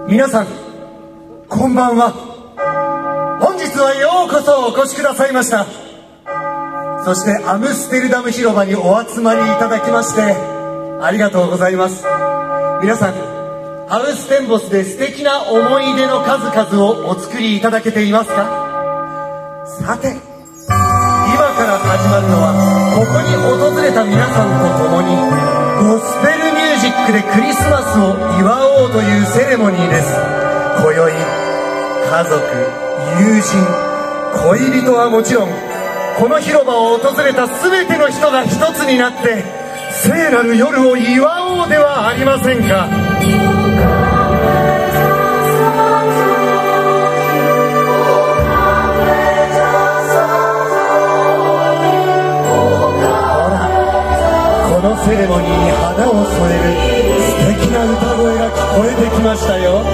皆さんこんばんは。本日はようこそお越しくださいました。そしてアムステルダム広場にお集まりいただきましてありがとうございます。皆さんハウステンボスで素敵な思い出の数々をお作りいただけていますか？さて、今から始まるのはここに訪れた皆さんと共にゴスペルミュージックでクリスマスを祝おうというセレモニーです。今宵家族、友人、恋人はもちろんこの広場を訪れた全ての人が一つになって聖なる夜を祝おうではありませんか。このセレモニーに花を添える素敵な歌声が聞こえてきましたよ。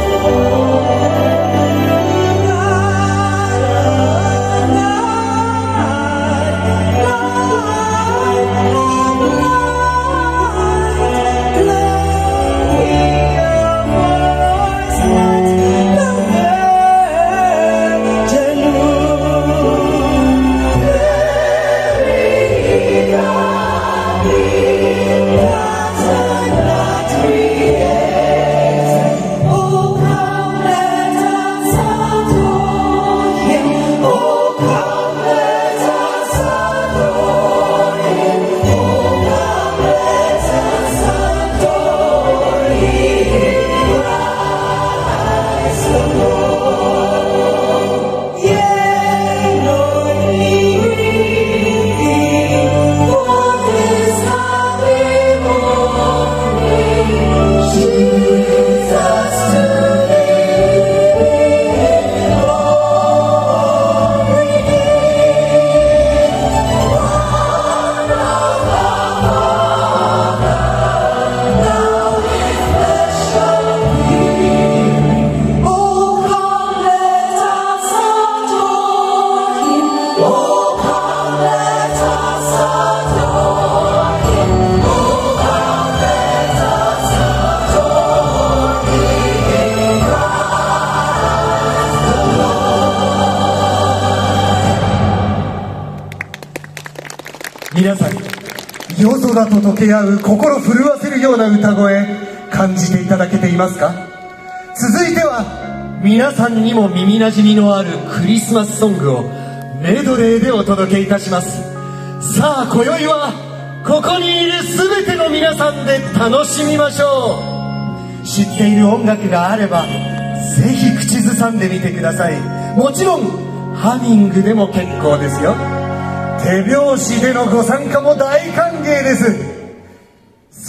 皆さん、夜空と溶け合う心震わせるような歌声感じていただけていますか？続いては皆さんにも耳なじみのあるクリスマスソングをメドレーでお届けいたします。さあ今宵はここにいる全ての皆さんで楽しみましょう。知っている音楽があればぜひ口ずさんでみてください。もちろんハミングでも結構ですよ。手拍子でのご参加も大歓迎です。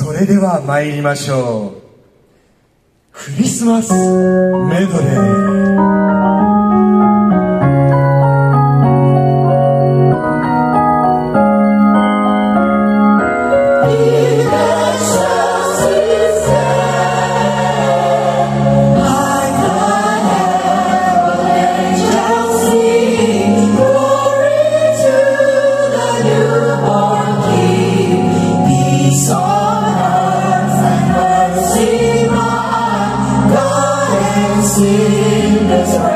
それでは参りましょう。クリスマスメドレー。 Sing this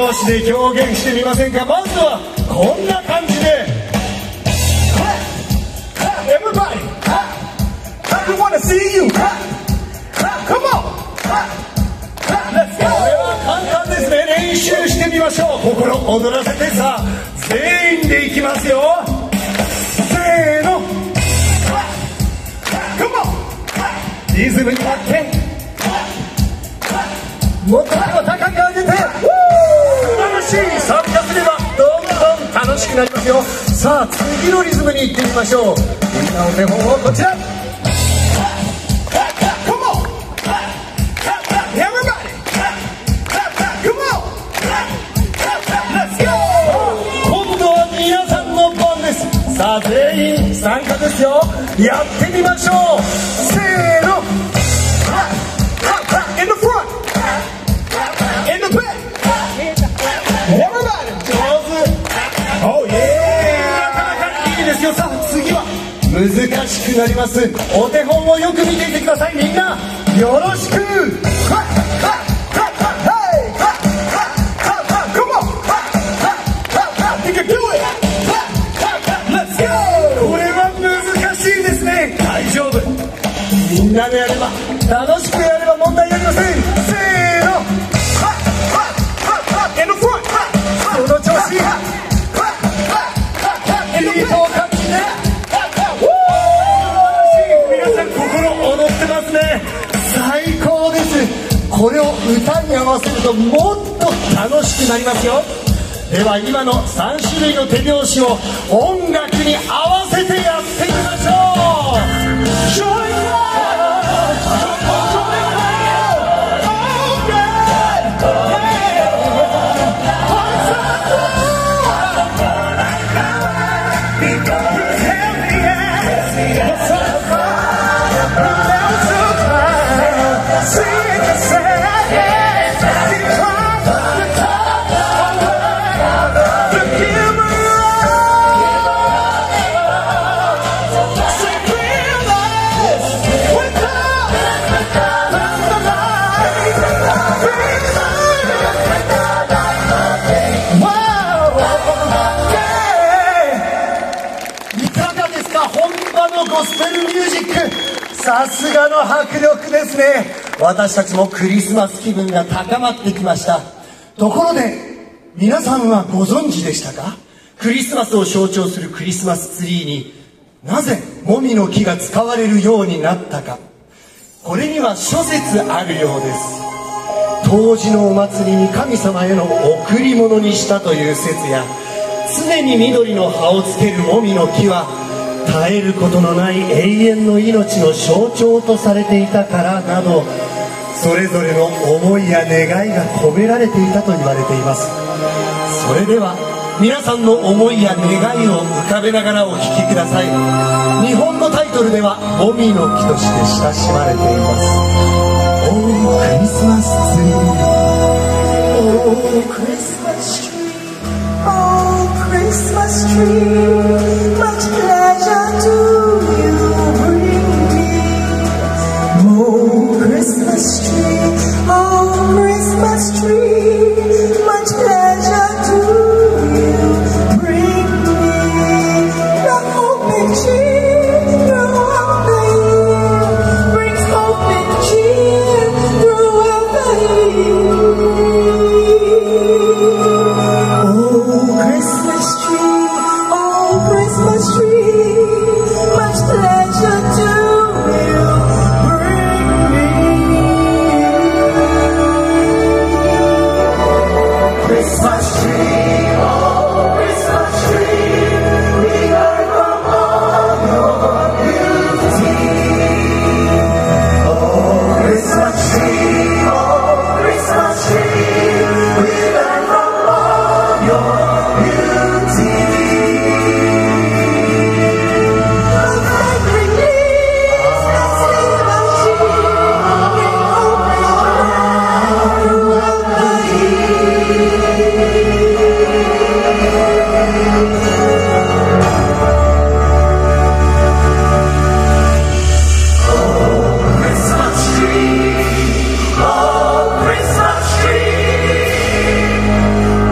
拍子で表現してみませんか。まずはこんな感じで Everybody I wanna see you Come on Let's go これは簡単ですね。練習してみましょう。心躍らせて、さあ全員でいきますよ。せーの Come on リズムに乗ってもっと高く上げて、素晴らしい。参加すればどんどん楽しくなりますよ。さあ次のリズムに行ってみましょう。みんなお手本をこちら。今度は皆さんの番です。さあ全員参加ですよ。やってみましょう。せーの In the front In the back Everybody 上手 Oh yeah なかなかいいですよ。さあ次は難しくなります。お手本をよく見ていてください。みんなよろしく。これは難しいですね。大丈夫。みんなでやれば、楽しくやれば問題ありません。せーのその調子。いいと感じね。皆さん心躍ってますね。最高です。これを歌に合わせるともっと楽しくなりますよ。では今の3種類の手拍子を音楽に合わせてやってみましょう。ゴスペルミュージック、さすがの迫力ですね。私たちもクリスマス気分が高まってきました。ところで皆さんはご存知でしたか？クリスマスを象徴するクリスマスツリーになぜもみの木が使われるようになったか。これには諸説あるようです。当時のお祭りに神様への贈り物にしたという説や、常に緑の葉をつけるもみの木は絶えることのない永遠の命の象徴とされていたからなど、それぞれの思いや願いが込められていたと言われています。それでは皆さんの思いや願いを浮かべながらお聴きください。日本のタイトルではもみの木として親しまれています。 Oh Christmas tree Oh Christmas tree Oh Christmas tree Much pleasure do you bring me Oh Christmas tree Oh Christmas tree Much pleasure do you bring me The hope and cheer throughout the year Brings hope and cheer throughout the year Oh Christmas tree Oh Christmas tree Much pleasure do you bring me Christmas tree, oh Christmas tree, we learn from all your beauty. Oh Christmas tree, oh Christmas tree, we learn from all your beauty. Like every leaf that silver sheen, bring hope and joy throughout the year. Christmas tree, oh Christmas tree,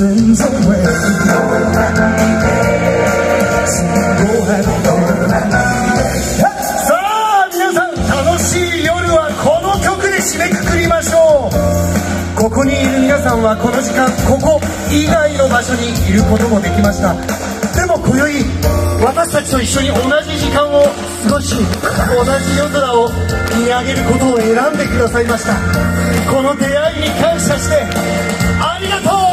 friends away.さあ皆さん、楽しい夜はこの曲で締めくくりましょう。ここにいる皆さんはこの時間、ここ以外の場所にいることもできました。でも今宵私たちと一緒に同じ時間を過ごし、同じ夜空を見上げることを選んでくださいました。この出会いに感謝してありがとう。